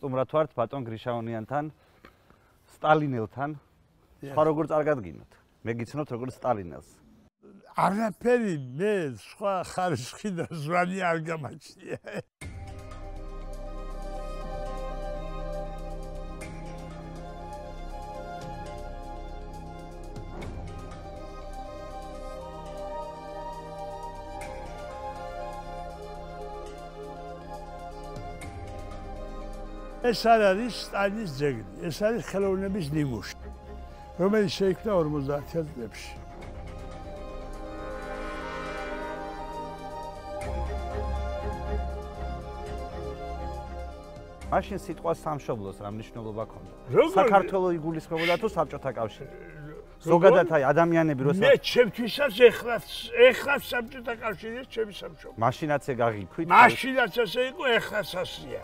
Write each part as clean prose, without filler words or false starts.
სტუმრად ვართ ბატონ გრიშაონიანთან, სტალინელთან. სხვა როგორ წარგადგინოთ? მე გიცნობთ როგორც სტალინელს. არაფერი მე სხვა ხარისხი და ზვანი არ გამაჩნია. ეს არ არის სტალინის ძეგლი, ეს არის ხელოვნების ნიმუში, რომელიც შეიქმნა 50-იან წლებში. მაშინ სიტყვა სამშობლოს რა მნიშვნელობა ჰქონდა? საქართველოს იგულისხმებოდა თუ საბჭოთა კავშირი? ზოგადად აი ადამიანები როცა მე ჩემთვისაც ეხლაც საბჭოთა კავშირია ჩემი სამშობლო. მაშინაც ეგ აღიქვით? მაშინაც ესე იყო, ეხლაც ასეა.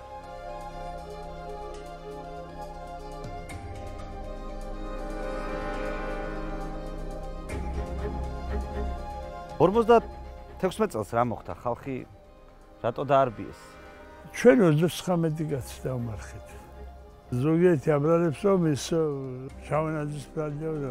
56 წელს რა მოხდა? ხალხი რატო დაარბიეს? ჩვენ 39 კაცი დავმარხეთ. ზოგიერთი აბრალებს რომ ის შავანაძის ბრალდეო.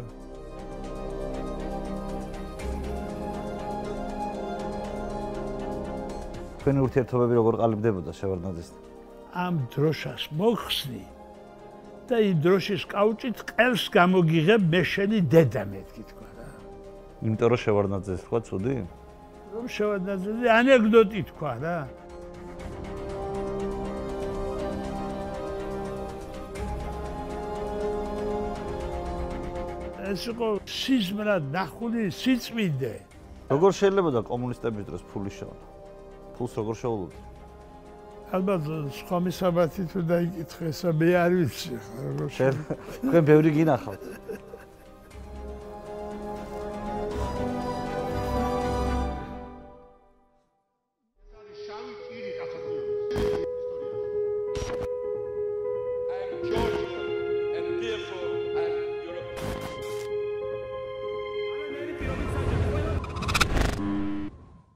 თქვენი ურთიერთობები როგორ ყალიბდებოდა შევარდნაძესთან? ამ დროშას მოხსნი და იმ დროშის კაუჭით ყელს გამოგიღებ მე შენი დედა მეთქი თქვა. იმიტომ რომ შევარდნაძეს თქვა ცუდი? რომ შევარდნაძეზე ანეკდოტი თქვა რა. ეს იყო სიზმრად ნახული სიწმინდე. როგორ შეიძლება კომუნისტების დროს ფული შევა? ფულს როგორ შეულოდეთ? ალბათ სხვა მისაბათი თუ დაიკითხე, ესა მე არ ვიცი. თქვენ ბევრი გინახავთ.